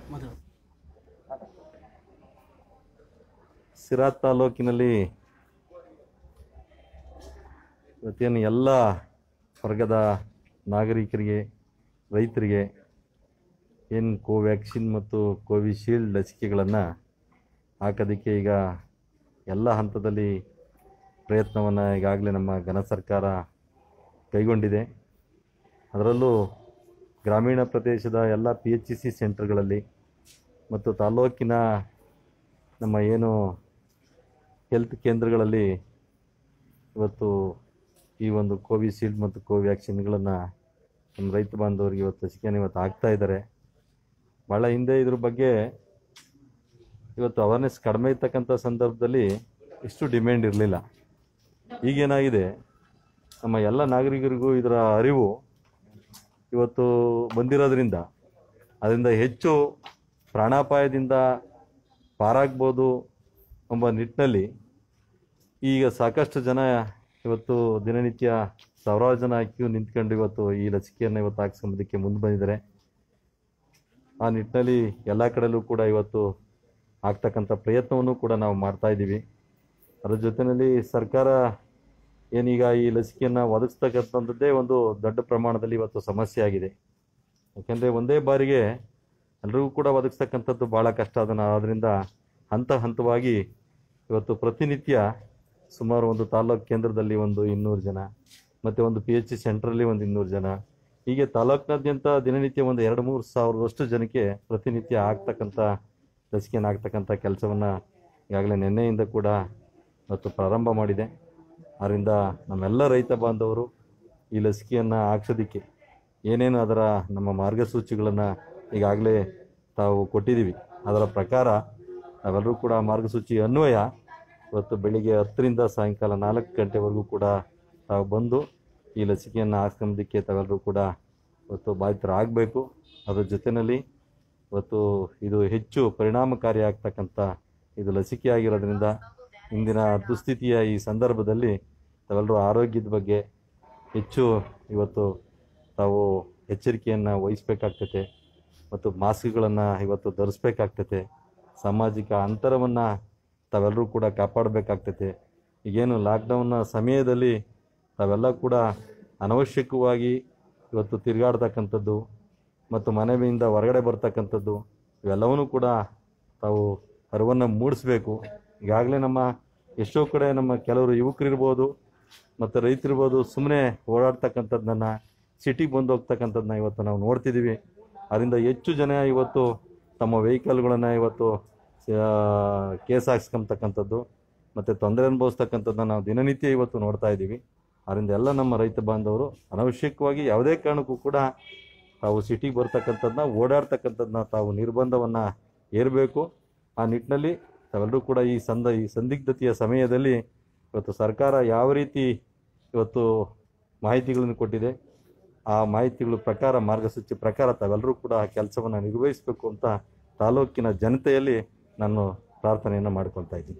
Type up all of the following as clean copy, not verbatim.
ಮಧು. ಸಿರಾ ತಾಲೂಕಿನಲ್ಲಿ ಇವತ್ತೇನು ಎಲ್ಲ ವರ್ಗದ ನಾಗರಿಕರಿಗೆ, ರೈತರಿಗೆ ಏನು ಕೋವ್ಯಾಕ್ಸಿನ್ ಮತ್ತು ಕೋವಿಶೀಲ್ಡ್ ಲಸಿಕೆಗಳನ್ನು ಹಾಕೋದಕ್ಕೆ ಈಗ ಎಲ್ಲ ಹಂತದಲ್ಲಿ ಪ್ರಯತ್ನವನ್ನು ಈಗಾಗಲೇ ನಮ್ಮ ಘನ ಸರ್ಕಾರ ಕೈಗೊಂಡಿದೆ. ಅದರಲ್ಲೂ ಗ್ರಾಮೀಣ ಪ್ರದೇಶದ ಎಲ್ಲ PHC ಸೆಂಟರ್ಗಳಲ್ಲಿ ಮತ್ತು ತಾಲೂಕಿನ ನಮ್ಮ ಏನು ಹೆಲ್ತ್ ಕೇಂದ್ರಗಳಲ್ಲಿ ಇವತ್ತು ಈ ಒಂದು ಕೋವಿಶೀಲ್ಡ್ ಮತ್ತು ಕೋವ್ಯಾಕ್ಸಿನ್ಗಳನ್ನು ನಮ್ಮ ರೈತ ಬಾಂಧವರಿಗೆ ಇವತ್ತು ಲಸಿಕೆಯನ್ನು ಇವತ್ತು ಆಗ್ತಾ ಇದ್ದಾರೆ. ಭಾಳ ಹಿಂದೆ ಇದ್ರ ಬಗ್ಗೆ ಇವತ್ತು ಅವೇರ್ನೆಸ್ ಕಡಿಮೆ ಇರ್ತಕ್ಕಂಥ ಸಂದರ್ಭದಲ್ಲಿ ಇಷ್ಟು ಡಿಮ್ಯಾಂಡ್ ಇರಲಿಲ್ಲ. ಈಗೇನಾಗಿದೆ, ನಮ್ಮ ಎಲ್ಲ ನಾಗರಿಕರಿಗೂ ಇದರ ಅರಿವು ಇವತ್ತು ಬಂದಿರೋದ್ರಿಂದ ಅದರಿಂದ ಹೆಚ್ಚು ಪ್ರಾಣಾಪಾಯದಿಂದ ಪಾರಾಗ್ಬೋದು ಎಂಬ ನಿಟ್ಟಿನಲ್ಲಿ ಈಗ ಸಾಕಷ್ಟು ಜನ ಇವತ್ತು ದಿನನಿತ್ಯ ಸಾವಿರಾರು ಜನ ಕ್ಯೂ ನಿಂತ್ಕೊಂಡು ಇವತ್ತು ಈ ಲಸಿಕೆಯನ್ನು ಇವತ್ತು ಹಾಕ್ಸ್ಕೊಂಬೋದಕ್ಕೆ ಮುಂದೆ ಬಂದಿದ್ದಾರೆ. ಆ ನಿಟ್ಟಿನಲ್ಲಿ ಎಲ್ಲ ಕಡೆಯಲ್ಲೂ ಕೂಡ ಇವತ್ತು ಆಗ್ತಕ್ಕಂಥ ಪ್ರಯತ್ನವನ್ನು ಕೂಡ ನಾವು ಮಾಡ್ತಾ ಇದ್ದೀವಿ. ಅದರ ಜೊತೆಯಲ್ಲಿ ಸರ್ಕಾರ ಏನೀಗ ಈ ಲಸಿಕೆಯನ್ನು ಒದಗಿಸ್ತಕ್ಕಂಥದ್ದೇ ಒಂದು ದೊಡ್ಡ ಪ್ರಮಾಣದಲ್ಲಿ ಇವತ್ತು ಸಮಸ್ಯೆ ಆಗಿದೆ. ಯಾಕೆಂದರೆ ಒಂದೇ ಬಾರಿಗೆ ಎಲ್ರಿಗೂ ಕೂಡ ಒದಗಿಸ್ತಕ್ಕಂಥದ್ದು ಭಾಳ ಕಷ್ಟ. ಆದ್ದರಿಂದ ಹಂತ ಹಂತವಾಗಿ ಇವತ್ತು ಪ್ರತಿನಿತ್ಯ ಸುಮಾರು ಒಂದು ತಾಲೂಕು ಕೇಂದ್ರದಲ್ಲಿ ಒಂದು 200 ಜನ ಮತ್ತು ಒಂದು PHC ಸೆಂಟ್ರಲ್ಲಿ ಒಂದು 200 ಜನ, ಹೀಗೆ ತಾಲೂಕಿನಾದ್ಯಂತ ದಿನನಿತ್ಯ ಒಂದು 2-3 ಸಾವಿರದಷ್ಟು ಜನಕ್ಕೆ ಪ್ರತಿನಿತ್ಯ ಆಗ್ತಕ್ಕಂಥ ಲಸಿಕೆಯನ್ನು ಆಗ್ತಕ್ಕಂಥ ಕೆಲಸವನ್ನು ಈಗಾಗಲೇ ನಿನ್ನೆಯಿಂದ ಕೂಡ ಇವತ್ತು ಪ್ರಾರಂಭ ಮಾಡಿದೆ. ಆದ್ದರಿಂದ ನಮ್ಮೆಲ್ಲ ರೈತ ಬಾಂಧವರು ಈ ಲಸಿಕೆಯನ್ನು ಹಾಕ್ಸೋದಕ್ಕೆ ಏನೇನು ಅದರ ನಮ್ಮ ಮಾರ್ಗಸೂಚಿಗಳನ್ನು ಈಗಾಗಲೇ ತಾವು ಕೊಟ್ಟಿದ್ದೀವಿ, ಅದರ ಪ್ರಕಾರ ನಾವೆಲ್ಲರೂ ಕೂಡ ಮಾರ್ಗಸೂಚಿ ಅನ್ವಯ ಇವತ್ತು ಬೆಳಿಗ್ಗೆ 10ರಿಂದ ಸಾಯಂಕಾಲ 4 ಗಂಟೆವರೆಗೂ ಕೂಡ ತಾವು ಬಂದು ಈ ಲಸಿಕೆಯನ್ನು ಹಾಕ್ಸ್ಕೊಂಬೋದಕ್ಕೆ ತಾವೆಲ್ಲರೂ ಕೂಡ ಇವತ್ತು ಬಾಧಿತರಾಗಬೇಕು. ಅದರ ಜೊತೆಯಲ್ಲಿ ಇವತ್ತು ಇದು ಹೆಚ್ಚು ಪರಿಣಾಮಕಾರಿ ಆಗ್ತಕ್ಕಂಥ ಇದು ಲಸಿಕೆ ಆಗಿರೋದ್ರಿಂದ ಇಂದಿನ ದುಸ್ಥಿತಿಯ ಈ ಸಂದರ್ಭದಲ್ಲಿ ತಾವೆಲ್ಲರೂ ಆರೋಗ್ಯದ ಬಗ್ಗೆ ಹೆಚ್ಚು ಇವತ್ತು ತಾವು ಎಚ್ಚರಿಕೆಯನ್ನು ವಹಿಸಬೇಕಾಗ್ತೈತೆ ಮತ್ತು ಮಾಸ್ಕ್ಗಳನ್ನು ಇವತ್ತು ಧರಿಸ್ಬೇಕಾಗ್ತೈತೆ. ಸಾಮಾಜಿಕ ಅಂತರವನ್ನು ತಾವೆಲ್ಲರೂ ಕೂಡ ಕಾಪಾಡಬೇಕಾಗ್ತೈತೆ. ಈಗೇನು ಲಾಕ್ಡೌನ್ನ ಸಮಯದಲ್ಲಿ ತಾವೆಲ್ಲ ಕೂಡ ಅನವಶ್ಯಕವಾಗಿ ಇವತ್ತು ತಿರುಗಾಡ್ತಕ್ಕಂಥದ್ದು ಮತ್ತು ಮನೆಯಿಂದ ಹೊರಗಡೆ ಬರ್ತಕ್ಕಂಥದ್ದು ಇವೆಲ್ಲವನ್ನೂ ಕೂಡ ತಾವು ಅರಿವನ್ನು ಮೂಡಿಸ್ಬೇಕು. ಈಗಾಗಲೇ ನಮ್ಮ ಎಷ್ಟೋ ಕಡೆ ನಮ್ಮ ಕೆಲವರು ಯುವಕರಿರ್ಬೋದು ಮತ್ತು ರೈತರಿರ್ಬೋದು ಸುಮ್ಮನೆ ಓಡಾಡ್ತಕ್ಕಂಥದ್ದನ್ನು, ಸಿಟಿಗೆ ಬಂದು ಹೋಗ್ತಕ್ಕಂಥದ್ದನ್ನ ಇವತ್ತು ನಾವು ನೋಡ್ತಿದ್ದೀವಿ. ಅದರಿಂದ ಹೆಚ್ಚು ಜನ ಇವತ್ತು ತಮ್ಮ ವೆಹಿಕಲ್ಗಳನ್ನು ಇವತ್ತು ಕೇಸ್ ಹಾಕ್ಸ್ಕೊಂತಕ್ಕಂಥದ್ದು ಮತ್ತು ತೊಂದರೆ ಅನುಭವಿಸ್ತಕ್ಕಂಥದ್ದನ್ನ ನಾವು ದಿನನಿತ್ಯ ಇವತ್ತು ನೋಡ್ತಾ ಇದ್ದೀವಿ. ಅದರಿಂದ ಎಲ್ಲ ನಮ್ಮ ರೈತ ಬಾಂಧವರು ಅನವಶ್ಯಕವಾಗಿ ಯಾವುದೇ ಕಾರಣಕ್ಕೂ ಕೂಡ ತಾವು ಸಿಟಿಗೆ ಬರ್ತಕ್ಕಂಥದ್ದನ್ನ, ಓಡಾಡ್ತಕ್ಕಂಥದ್ದನ್ನ ತಾವು ನಿರ್ಬಂಧವನ್ನು ಏರಬೇಕು. ಆ ನಿಟ್ಟಿನಲ್ಲಿ ತಾವೆಲ್ಲರೂ ಕೂಡ ಈ ಸಂದಿಗ್ಧತೆಯ ಸಮಯದಲ್ಲಿ ಇವತ್ತು ಸರ್ಕಾರ ಯಾವ ರೀತಿ ಇವತ್ತು ಮಾಹಿತಿಗಳನ್ನು ಕೊಟ್ಟಿದೆ, ಆ ಮಾಹಿತಿಗಳ ಪ್ರಕಾರ, ಮಾರ್ಗಸೂಚಿ ಪ್ರಕಾರ ತಾವೆಲ್ಲರೂ ಕೂಡ ಆ ಕೆಲಸವನ್ನು ನಿರ್ವಹಿಸಬೇಕು ಅಂತ ತಾಲೂಕಿನ ಜನತೆಯಲ್ಲಿ ನಾನು ಪ್ರಾರ್ಥನೆಯನ್ನು ಮಾಡ್ಕೊಳ್ತಾ ಇದ್ದೀನಿ.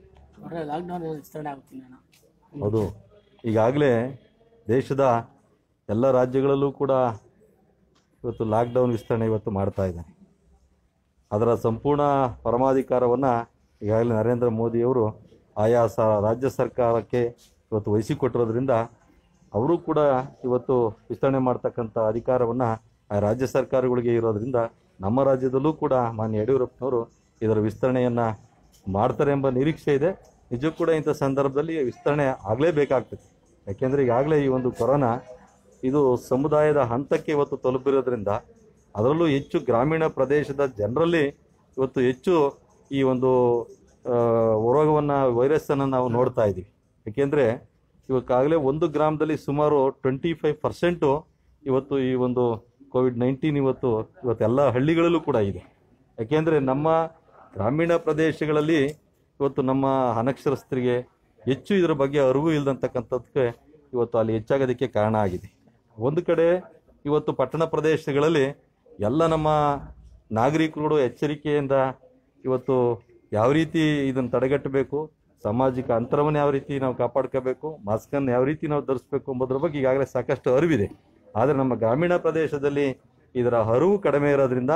ಹೌದು, ಈಗಾಗಲೇ ದೇಶದ ಎಲ್ಲ ರಾಜ್ಯಗಳಲ್ಲೂ ಕೂಡ ಇವತ್ತು ಲಾಕ್ಡೌನ್ ವಿಸ್ತರಣೆ ಇವತ್ತು ಮಾಡ್ತಾ ಇದ್ದಾರೆ. ಅದರ ಸಂಪೂರ್ಣ ಪರಮಾಧಿಕಾರವನ್ನು ಈಗಾಗಲೇ ನರೇಂದ್ರ ಮೋದಿಯವರು ಆಯಾ ರಾಜ್ಯ ಸರ್ಕಾರಕ್ಕೆ ಇವತ್ತು ವಹಿಸಿಕೊಟ್ಟಿರೋದ್ರಿಂದ ಅವರು ಕೂಡ ಇವತ್ತು ವಿಸ್ತರಣೆ ಮಾಡ್ತಕ್ಕಂಥ ಅಧಿಕಾರವನ್ನು ಆ ರಾಜ್ಯ ಸರ್ಕಾರಗಳಿಗೆ ಇರೋದ್ರಿಂದ ನಮ್ಮ ರಾಜ್ಯದಲ್ಲೂ ಕೂಡ ಮಾನ್ಯ ಯಡಿಯೂರಪ್ಪನವರು ಇದರ ವಿಸ್ತರಣೆಯನ್ನು ಮಾಡ್ತಾರೆ ಎಂಬ ನಿರೀಕ್ಷೆ ಇದೆ. ನಿಜಕ್ಕೂ ಕೂಡ ಇಂಥ ಸಂದರ್ಭದಲ್ಲಿ ವಿಸ್ತರಣೆ ಆಗಲೇಬೇಕಾಗ್ತದೆ. ಯಾಕೆಂದರೆ ಈಗಾಗಲೇ ಈ ಒಂದು ಕೊರೋನಾ ಇದು ಸಮುದಾಯದ ಹಂತಕ್ಕೆ ಇವತ್ತು ತಲುಪಿರೋದ್ರಿಂದ, ಅದರಲ್ಲೂ ಹೆಚ್ಚು ಗ್ರಾಮೀಣ ಪ್ರದೇಶದ ಜನರಲ್ಲಿ ಇವತ್ತು ಹೆಚ್ಚು ಈ ಒಂದು ರೋಗವನ್ನು, ವೈರಸ್ಸನ್ನು ನಾವು ನೋಡ್ತಾ ಇದ್ದೀವಿ. ಏಕೆಂದರೆ ಇವಾಗಲೇ ಒಂದು ಗ್ರಾಮದಲ್ಲಿ ಸುಮಾರು 25% ಇವತ್ತು ಈ ಒಂದು ಕೋವಿಡ್-19 ಇವತ್ತೆಲ್ಲ ಹಳ್ಳಿಗಳಲ್ಲೂ ಕೂಡ ಇದೆ. ಯಾಕೆಂದರೆ ನಮ್ಮ ಗ್ರಾಮೀಣ ಪ್ರದೇಶಗಳಲ್ಲಿ ಇವತ್ತು ನಮ್ಮ ಅನಕ್ಷರಸ್ಥರಿಗೆ ಹೆಚ್ಚು ಇದರ ಬಗ್ಗೆ ಅರಿವು ಇಲ್ಲದಂತಕ್ಕಂಥದ್ದಕ್ಕೆ ಇವತ್ತು ಅಲ್ಲಿ ಹೆಚ್ಚಾಗೋದಕ್ಕೆ ಕಾರಣ ಆಗಿದೆ. ಒಂದು ಕಡೆ ಇವತ್ತು ಪಟ್ಟಣ ಪ್ರದೇಶಗಳಲ್ಲಿ ಎಲ್ಲ ನಮ್ಮ ನಾಗರಿಕರು ಎಚ್ಚರಿಕೆಯಿಂದ ಇವತ್ತು ಯಾವ ರೀತಿ ಇದನ್ನು ತಡೆಗಟ್ಟಬೇಕು, ಸಾಮಾಜಿಕ ಅಂತರವನ್ನು ಯಾವ ರೀತಿ ನಾವು ಕಾಪಾಡ್ಕೋಬೇಕು, ಮಾಸ್ಕನ್ನು ಯಾವ ರೀತಿ ನಾವು ಧರಿಸಬೇಕು ಎಂಬುದರ ಬಗ್ಗೆ ಈಗಾಗಲೇ ಸಾಕಷ್ಟು ಅರಿವಿದೆ. ಆದರೆ ನಮ್ಮ ಗ್ರಾಮೀಣ ಪ್ರದೇಶದಲ್ಲಿ ಇದರ ಅರಿವು ಕಡಿಮೆ ಇರೋದ್ರಿಂದ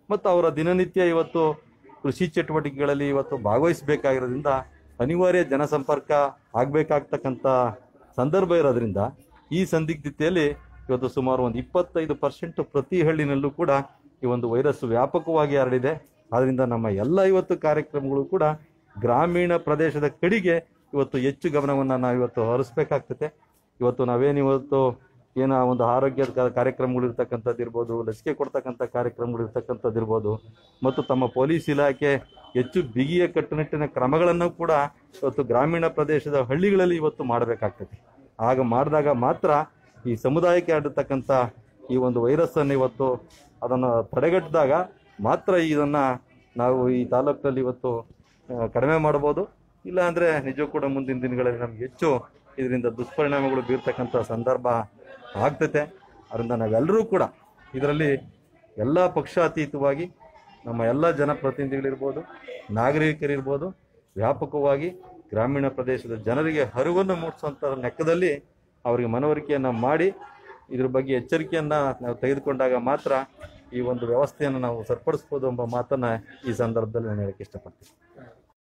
ಮತ್ತು ಅವರ ದಿನನಿತ್ಯ ಇವತ್ತು ಕೃಷಿ ಚಟುವಟಿಕೆಗಳಲ್ಲಿ ಇವತ್ತು ಭಾಗವಹಿಸಬೇಕಾಗಿರೋದ್ರಿಂದ ಅನಿವಾರ್ಯ ಜನಸಂಪರ್ಕ ಆಗಬೇಕಾಗ್ತಕ್ಕಂಥ ಸಂದರ್ಭ ಇರೋದ್ರಿಂದ ಈ ಸಂದಿಗ್ಧತೆಯಲ್ಲಿ ಇವತ್ತು ಸುಮಾರು ಒಂದು 25% ಪ್ರತಿ ಹಳ್ಳಿನಲ್ಲೂ ಕೂಡ ಈ ಒಂದು ವೈರಸ್ ವ್ಯಾಪಕವಾಗಿ ಹರಡಿದೆ. ಆದ್ದರಿಂದ ನಮ್ಮ ಎಲ್ಲ ಇವತ್ತು ಕಾರ್ಯಕ್ರಮಗಳು ಕೂಡ ಗ್ರಾಮೀಣ ಪ್ರದೇಶದ ಕಡೆಗೆ ಇವತ್ತು ಹೆಚ್ಚು ಗಮನವನ್ನು ನಾವು ಇವತ್ತು ಹರಿಸ್ಬೇಕಾಗ್ತದೆ. ಇವತ್ತು ನಾವೇನಿವತ್ತು ಏನೋ ಒಂದು ಆರೋಗ್ಯದ ಕಾರ್ಯಕ್ರಮಗಳು ಇರ್ತಕ್ಕಂಥದ್ದು ಇರ್ಬೋದು, ಲಸಿಕೆ ಕೊಡ್ತಕ್ಕಂಥ ಕಾರ್ಯಕ್ರಮಗಳು ಇರ್ತಕ್ಕಂಥದ್ದು ಇರ್ಬೋದು, ಮತ್ತು ತಮ್ಮ ಪೊಲೀಸ್ ಇಲಾಖೆ ಹೆಚ್ಚು ಬಿಗಿಯ ಕಟ್ಟುನಿಟ್ಟಿನ ಕ್ರಮಗಳನ್ನು ಕೂಡ ಇವತ್ತು ಗ್ರಾಮೀಣ ಪ್ರದೇಶದ ಹಳ್ಳಿಗಳಲ್ಲಿ ಇವತ್ತು ಮಾಡಬೇಕಾಗ್ತದೆ. ಆಗ ಮಾಡಿದಾಗ ಮಾತ್ರ ಈ ಸಮುದಾಯಕ್ಕೆ ಹರಡತಕ್ಕಂಥ ಈ ಒಂದು ವೈರಸ್ಸನ್ನು ಇವತ್ತು ಅದನ್ನು ತಡೆಗಟ್ಟಿದಾಗ ಮಾತ್ರ ಇದನ್ನು ನಾವು ಈ ತಾಲೂಕಿನಲ್ಲಿ ಇವತ್ತು ಕಡಿಮೆ ಮಾಡ್ಬೋದು. ಇಲ್ಲ ಅಂದರೆ ನಿಜ ಕೂಡ ಮುಂದಿನ ದಿನಗಳಲ್ಲಿ ನಮ್ಗೆ ಹೆಚ್ಚು ಇದರಿಂದ ದುಷ್ಪರಿಣಾಮಗಳು ಬೀರ್ತಕ್ಕಂಥ ಸಂದರ್ಭ ಆಗ್ತೈತೆ. ಅದರಿಂದ ನಾವೆಲ್ಲರೂ ಕೂಡ ಇದರಲ್ಲಿ ಎಲ್ಲ ಪಕ್ಷಾತೀತವಾಗಿ ನಮ್ಮ ಎಲ್ಲ ಜನಪ್ರತಿನಿಧಿಗಳಿರ್ಬೋದು, ನಾಗರಿಕರಿರ್ಬೋದು, ವ್ಯಾಪಕವಾಗಿ ಗ್ರಾಮೀಣ ಪ್ರದೇಶದ ಜನರಿಗೆ ಅರಿವನ್ನು ಮೂಡಿಸುವಂಥ ಲೆಕ್ಕದಲ್ಲಿ ಅವರಿಗೆ ಮನವರಿಕೆಯನ್ನು ಮಾಡಿ ಇದ್ರ ಬಗ್ಗೆ ಎಚ್ಚರಿಕೆಯನ್ನು ನಾವು ತೆಗೆದುಕೊಂಡಾಗ ಮಾತ್ರ ಈ ಒಂದು ವ್ಯವಸ್ಥೆಯನ್ನು ನಾವು ಸರಿಪಡಿಸ್ಬೋದು ಎಂಬ ಮಾತನ್ನು ಈ ಸಂದರ್ಭದಲ್ಲಿ ನಾನು ಹೇಳಕ್ಕೆ ಇಷ್ಟಪಡ್ತೀನಿ.